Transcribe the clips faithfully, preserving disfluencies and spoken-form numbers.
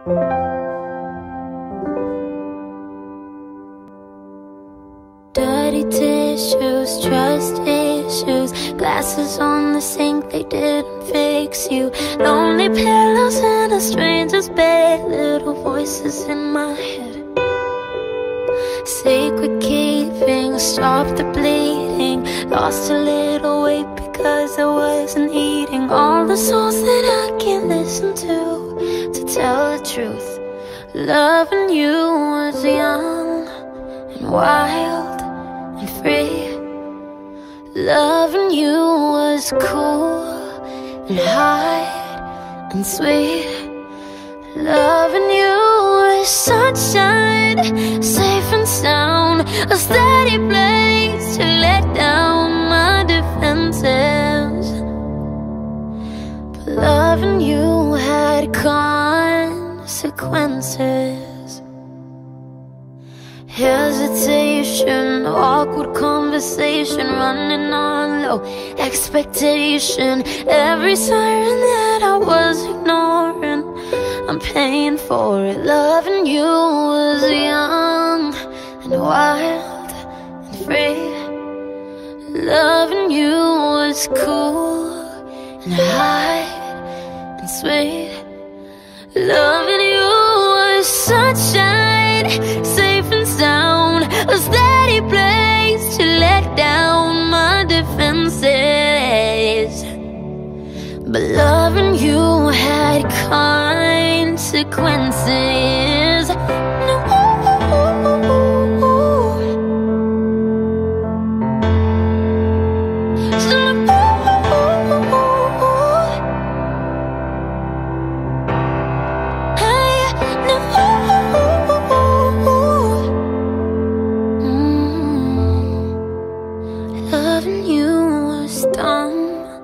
Dirty tissues, trust issues, glasses on the sink, they didn't fix you. Lonely pillows in a stranger's bed, little voices in my head. Sacred keeping, stop the bleeding. Lost a little weight because I wasn't eating. All the songs that I can't listen to, to tell the truth. Loving you was young and wild and free. Loving you was cool and high and sweet. Loving you was sunshine, safe and sound, a steady place to let down my defenses. But loving you had consequences. Hesitation, awkward conversation, running on low expectation. Every siren that I was ignoring, I'm paying for it. Loving you was young and wild and free. Loving you was cool and high and sweet. Loving you was sunshine, safe and sound, a steady place to let down my defenses. But loving you had consequences. Loving you was dumb,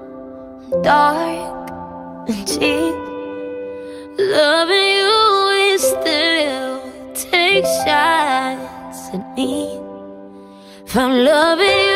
dark and cheap. Loving you is still take shots at me. If I'm loving you